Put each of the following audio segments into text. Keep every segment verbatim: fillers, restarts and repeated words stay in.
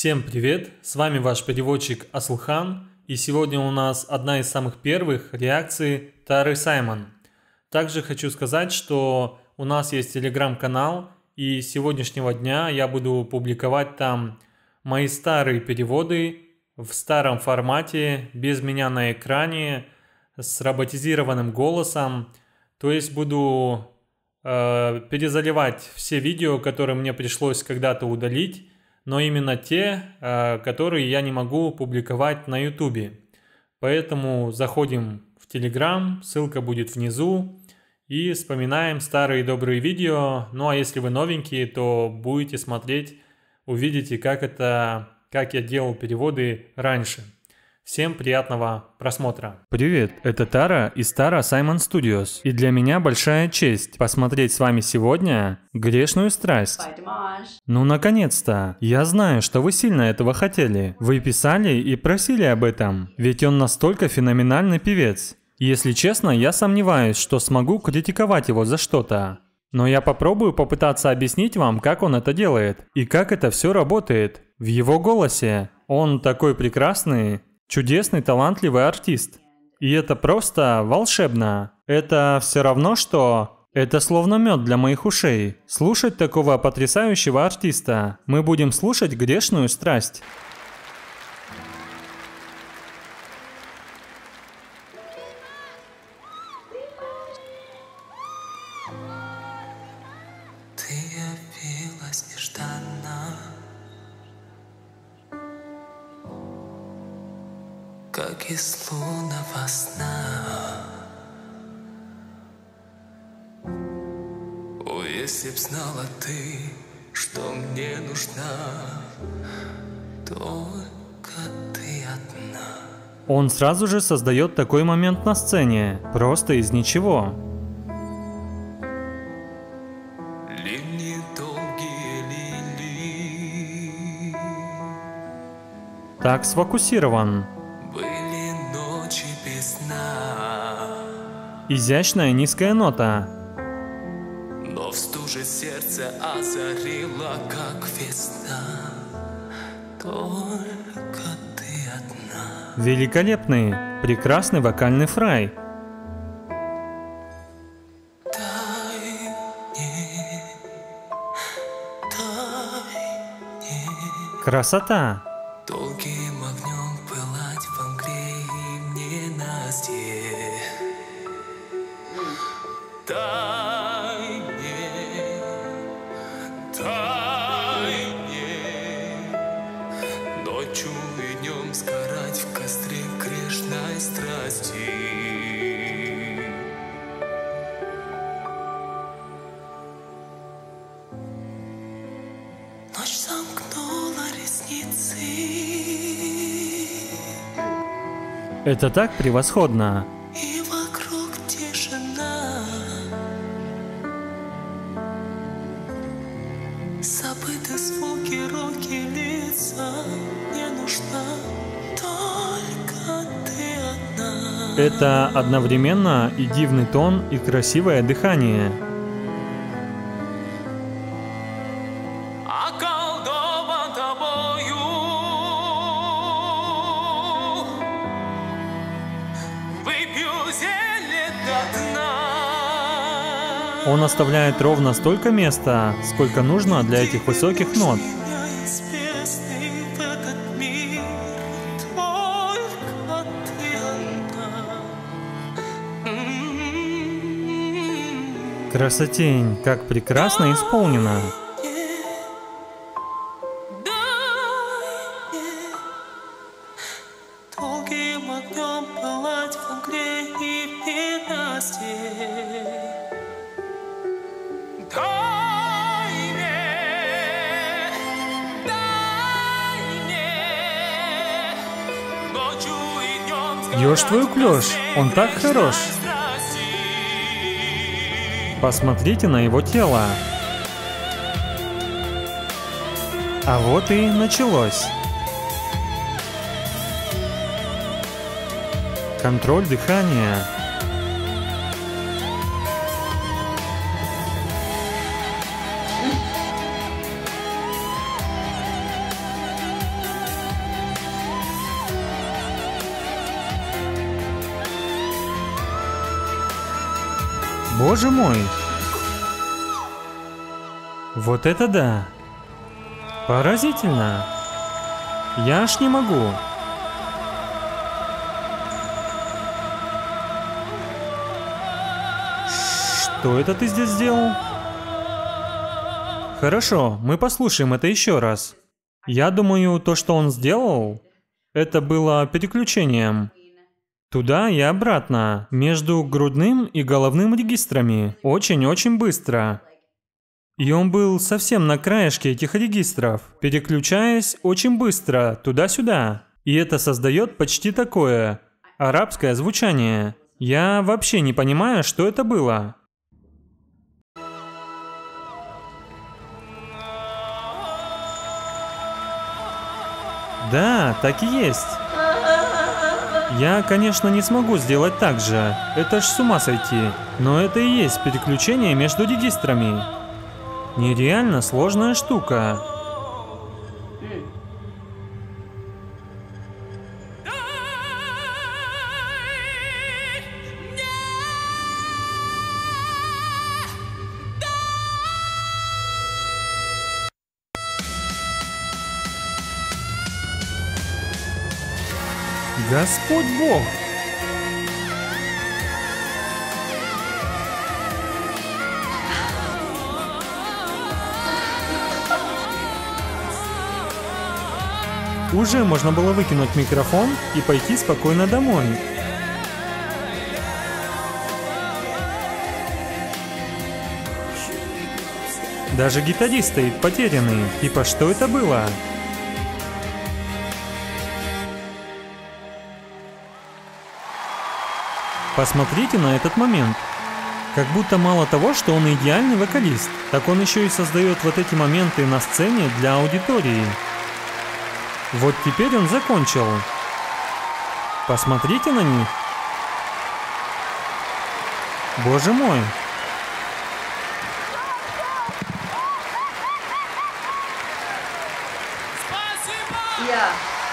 Всем привет, с вами ваш переводчик Асылхан, и сегодня у нас одна из самых первых реакций Тары Саймон. Также хочу сказать, что у нас есть телеграм-канал, и с сегодняшнего дня я буду публиковать там мои старые переводы в старом формате, без меня на экране, с роботизированным голосом. То есть буду э, перезаливать все видео, которые мне пришлось когда-то удалить, но именно те, э, которые я не могу публиковать на YouTube. Поэтому заходим в Telegram, ссылка будет внизу, и вспоминаем старые добрые видео. Ну а если вы новенькие, то будете смотреть, увидите, как это, как я делал переводы раньше. Всем приятного просмотра. Привет, это Тара из Tara Simon Studios. И для меня большая честь посмотреть с вами сегодня «Грешную страсть». Ну, наконец-то! Я знаю, что вы сильно этого хотели. Вы писали и просили об этом. Ведь он настолько феноменальный певец. Если честно, я сомневаюсь, что смогу критиковать его за что-то. Но я попробую попытаться объяснить вам, как он это делает. И как это все работает. В его голосе. Он такой прекрасный. Чудесный, талантливый артист. И это просто волшебно. Это все равно, что... Это словно мед для моих ушей. Слушать такого потрясающего артиста. Мы будем слушать «Грешную страсть». Ты явилась нежданно, как из лунного сна. О, если б знала ты, что мне нужна, только ты одна. Он сразу же создает такой момент на сцене, просто из ничего. Ливни долгие лили, Так сфокусирован. были ночи без сна, Изящная низкая нота. но в стуже сердце озарила, как весна. Только ты одна. Великолепный, прекрасный вокальный фрай. Дай мне, дай мне Красота. долгим огнем пылать в Ангрии ненастье. Дай мне, дай мне ночью и днем сгорать в костре грешной страсти. Ночь замкнула ресницы. Это так превосходно. И вокруг тишина. Забыты звуки, руки, лица. Не нужна только ты одна. Это одновременно и дивный тон, и красивое дыхание. Околдован тобою. Выпью зелье до дна. Он оставляет ровно столько места, сколько нужно для этих высоких нот. Меня из бездны в этот мир, только ты одна. М-м-м. Красотень, как прекрасно исполнено. Дай мне долгим огнем пылать в огне и в ненастье. Дай мне, дай мне ночью и днем Ёж твою клёш, он так хорош. Посмотрите на его тело. А вот и началось. Контроль дыхания. Боже мой! Вот это да! Поразительно! Я аж не могу! Что это ты здесь сделал? Хорошо, мы послушаем это еще раз. Я думаю, то, что он сделал, это было переключением. Туда и обратно, между грудным и головным регистрами. Очень-очень быстро. И он был совсем на краешке этих регистров, переключаясь очень быстро туда-сюда. И это создает почти такое арабское звучание. Я вообще не понимаю, что это было. Да, так и есть. Я, конечно, не смогу сделать так же. Это ж с ума сойти. Но это и есть переключение между регистрами. Нереально сложная штука. Господь Бог! Уже можно было выкинуть микрофон и пойти спокойно домой. Даже гитарист стоит потерянный. Типа, что это было? Посмотрите на этот момент. Как будто мало того, что он идеальный вокалист, так он еще и создает вот эти моменты на сцене для аудитории. Вот теперь он закончил. Посмотрите на них. Боже мой. Спасибо! Я.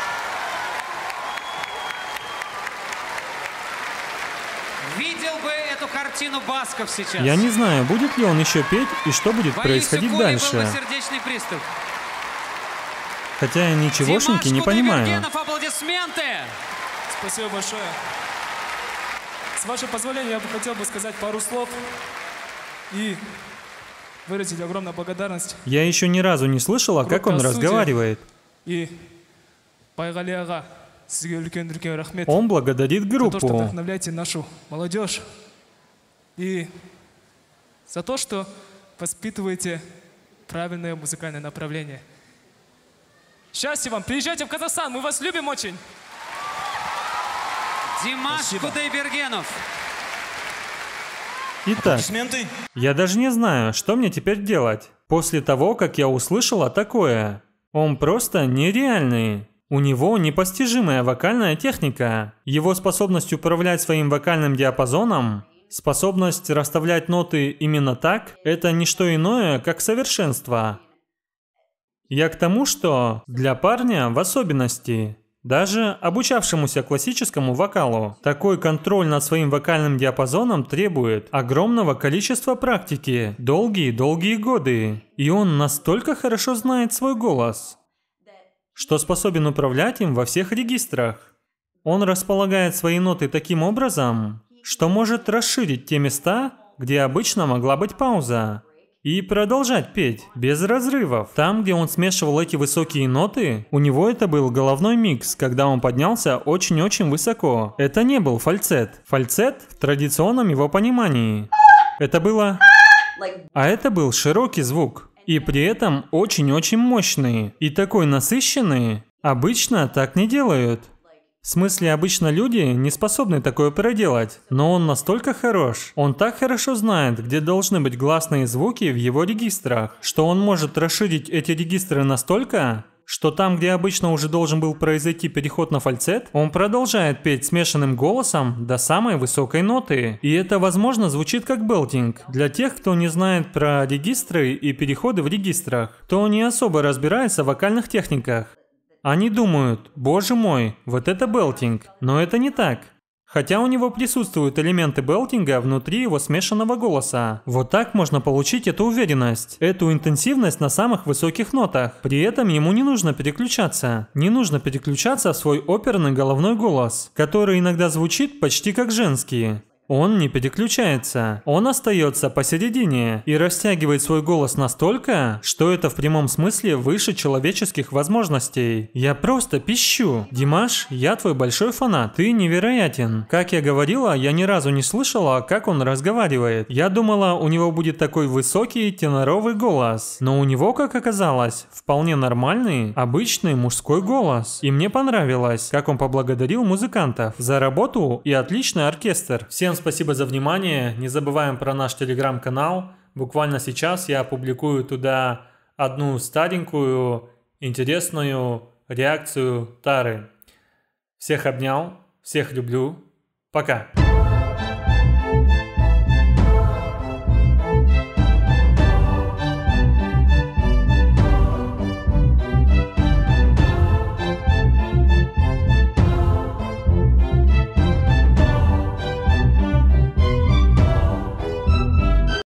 Видел бы эту картину Басков сейчас. Я не знаю, будет ли он еще петь и что будет Боюсь, происходить у Коли дальше. был бы сердечный приступ. Хотя я ничегошеньки не понимаю. Кудайбергенов, аплодисменты! Спасибо большое. С вашего позволения, я бы хотел бы сказать пару слов и выразить огромную благодарность. Я еще ни разу не слышала, как он Группа разговаривает. И Байгали ага, сізге үлкен-үлкен рахмет. Он благодарит За то, что группу. вдохновляете нашу молодежь. И за то, что воспитываете правильное музыкальное направление. Счастья вам! Приезжайте в Казахстан, мы вас любим очень! Димаш Спасибо. Кудайбергенов. Итак, я даже не знаю, что мне теперь делать. После того, как я услышала такое. Он просто нереальный. У него непостижимая вокальная техника. Его способность управлять своим вокальным диапазоном, способность расставлять ноты именно так, это не что иное, как совершенство. Я к тому, что для парня в особенности, даже обучавшемуся классическому вокалу, такой контроль над своим вокальным диапазоном требует огромного количества практики, долгие-долгие годы. И он настолько хорошо знает свой голос, что способен управлять им во всех регистрах. Он располагает свои ноты таким образом, что может расширить те места, где обычно могла быть пауза, и продолжать петь без разрывов. Там, где он смешивал эти высокие ноты, у него это был головной микс, когда он поднялся очень-очень высоко. Это не был фальцет. Фальцет в традиционном его понимании. Это было... А это был широкий звук. И при этом очень-очень мощный. И такой насыщенный. Обычно так не делают. В смысле, обычно люди не способны такое проделать, но он настолько хорош, он так хорошо знает, где должны быть гласные звуки в его регистрах, что он может расширить эти регистры настолько, что там, где обычно уже должен был произойти переход на фальцет, он продолжает петь смешанным голосом до самой высокой ноты. И это, возможно, звучит как белтинг. Для тех, кто не знает про регистры и переходы в регистрах, кто не особо разбирается в вокальных техниках. Они думают, боже мой, вот это белтинг, но это не так. Хотя у него присутствуют элементы белтинга внутри его смешанного голоса. Вот так можно получить эту уверенность, эту интенсивность на самых высоких нотах. При этом ему не нужно переключаться. Не нужно переключаться в свой оперный головной голос, который иногда звучит почти как женский. Он не переключается, он остается посередине и растягивает свой голос настолько, что это в прямом смысле выше человеческих возможностей. Я просто пищу. Димаш, я твой большой фанат, ты невероятен. Как я говорила, я ни разу не слышала, как он разговаривает. Я думала, у него будет такой высокий теноровый голос, но у него, как оказалось, вполне нормальный, обычный мужской голос. И мне понравилось, как он поблагодарил музыкантов за работу и отличный оркестр. Всем спасибо за внимание. Не забываем про наш телеграм-канал. Буквально сейчас я опубликую туда одну старенькую, интересную реакцию Тары. Всех обнял, всех люблю. Пока.